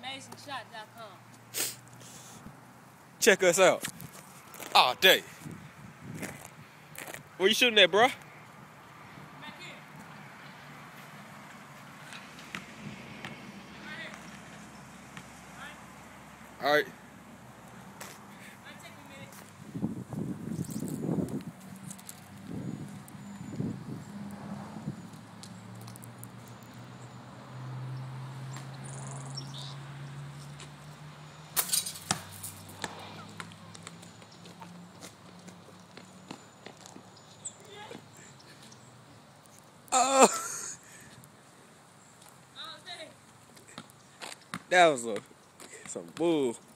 AsonShot.com. Check us out. All day. Where you shooting at, bro? Back here. Right here. All right. Might take a minute. Oh, All day. that was some bull.